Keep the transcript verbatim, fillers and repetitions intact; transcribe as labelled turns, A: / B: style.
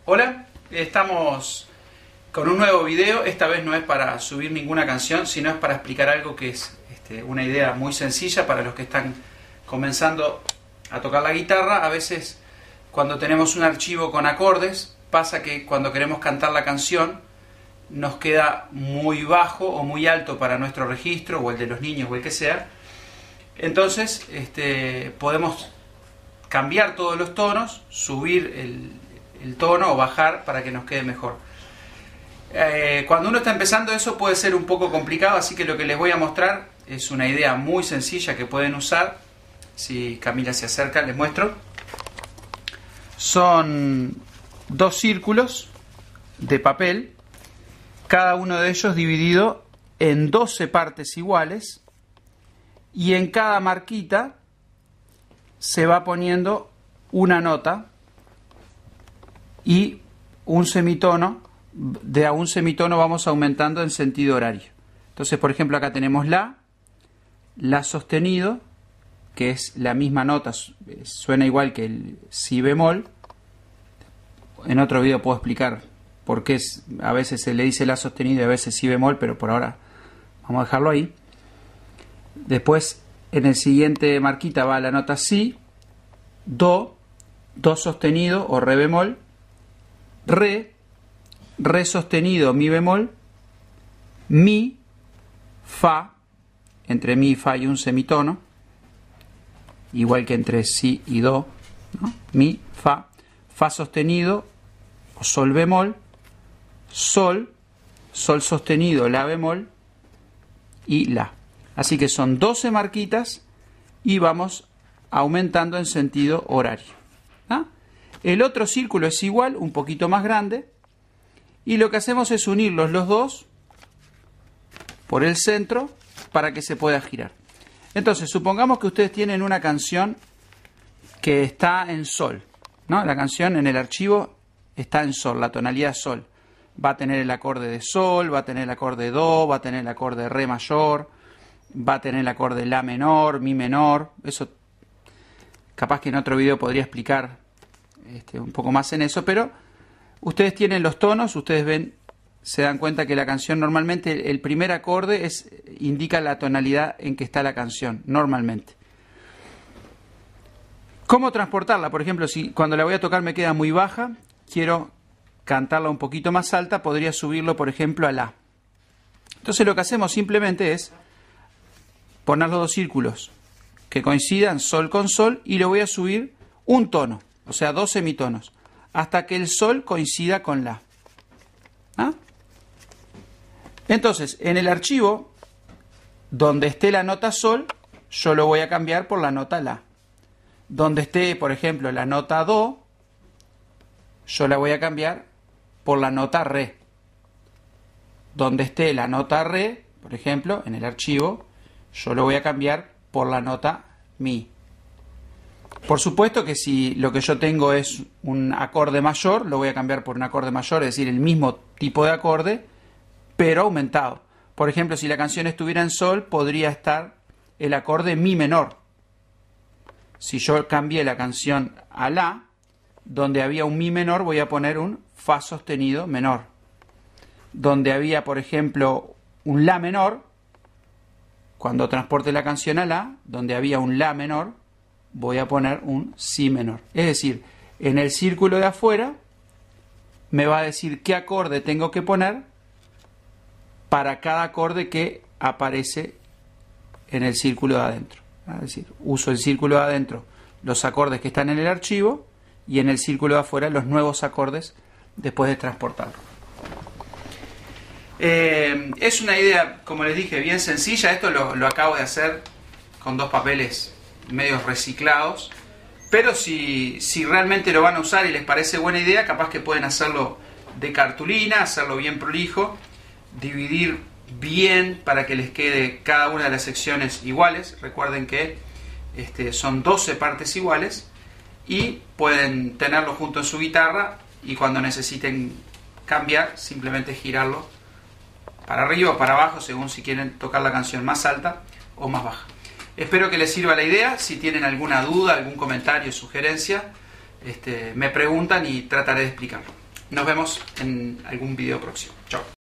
A: Hola, estamos con un nuevo video. Esta vez no es para subir ninguna canción, sino es para explicar algo que es este, una idea muy sencilla para los que están comenzando a tocar la guitarra. A veces cuando tenemos un archivo con acordes, pasa que cuando queremos cantar la canción nos queda muy bajo o muy alto para nuestro registro, o el de los niños o el que sea. Entonces este, podemos cambiar todos los tonos, subir el, el tono o bajar para que nos quede mejor. Eh, cuando uno está empezando, eso puede ser un poco complicado, así que lo que les voy a mostrar es una idea muy sencilla que pueden usar. Si Camila se acerca, les muestro. Son dos círculos de papel, cada uno de ellos dividido en doce partes iguales, y en cada marquita se va poniendo una nota y un semitono. De a un semitono vamos aumentando en sentido horario. Entonces, por ejemplo, acá tenemos la, la sostenido, que es la misma nota, suena igual que el si bemol. En otro video puedo explicar por qué es, a veces se le dice la sostenido y a veces si bemol, pero por ahora vamos a dejarlo ahí. Después, en el siguiente marquita va la nota si, do, do sostenido o re bemol, re, re sostenido, mi bemol, mi, fa, entre mi y fa hay un semitono, igual que entre si y do, ¿no? Mi, fa, fa sostenido o sol bemol, sol, sol sostenido, la bemol y la. Así que son doce marquitas y vamos aumentando en sentido horario. ¿Ah? El otro círculo es igual, un poquito más grande, y lo que hacemos es unirlos los dos por el centro para que se pueda girar. Entonces, supongamos que ustedes tienen una canción que está en sol, ¿no? La canción en el archivo está en sol, la tonalidad sol. Va a tener el acorde de sol, va a tener el acorde de do, va a tener el acorde de re mayor, va a tener el acorde de la menor, mi menor. Eso capaz que en otro video podría explicar este, un poco más en eso, pero ustedes tienen los tonos, ustedes ven, se dan cuenta que la canción normalmente, el primer acorde es, indica la tonalidad en que está la canción, normalmente. ¿Cómo transportarla? Por ejemplo, si cuando la voy a tocar me queda muy baja, quiero cantarla un poquito más alta, podría subirlo, por ejemplo, a la. Entonces lo que hacemos simplemente es poner los dos círculos que coincidan, sol con sol, y lo voy a subir un tono, o sea, dos semitonos, hasta que el sol coincida con la. ¿Ah? Entonces, en el archivo, donde esté la nota sol, yo lo voy a cambiar por la nota la. Donde esté, por ejemplo, la nota do, yo la voy a cambiar por la nota re. Donde esté la nota re, por ejemplo, en el archivo, yo lo voy a cambiar por la nota mi. Por supuesto que si lo que yo tengo es un acorde mayor, lo voy a cambiar por un acorde mayor, es decir, el mismo tipo de acorde, pero aumentado. Por ejemplo, si la canción estuviera en sol, podría estar el acorde mi menor. Si yo cambié la canción a la, donde había un mi menor, voy a poner un fa sostenido menor. Donde había, por ejemplo, un la menor, cuando transporte la canción a la, donde había un la menor, voy a poner un si menor. Es decir, en el círculo de afuera me va a decir qué acorde tengo que poner para cada acorde que aparece en el círculo de adentro. Es decir, uso el círculo de adentro, los acordes que están en el archivo, y en el círculo de afuera los nuevos acordes después de transportarlo. Eh, es una idea, como les dije, bien sencilla. Esto lo, lo acabo de hacer con dos papeles medios reciclados, pero si, si realmente lo van a usar y les parece buena idea, capaz que pueden hacerlo de cartulina, hacerlo bien prolijo, dividir bien para que les quede cada una de las secciones iguales. Recuerden que este, son doce partes iguales, y pueden tenerlo junto en su guitarra, y cuando necesiten cambiar, simplemente girarlo para arriba o para abajo, según si quieren tocar la canción más alta o más baja. Espero que les sirva la idea. Si tienen alguna duda, algún comentario, sugerencia, este, me preguntan y trataré de explicarlo. Nos vemos en algún video próximo. Chao.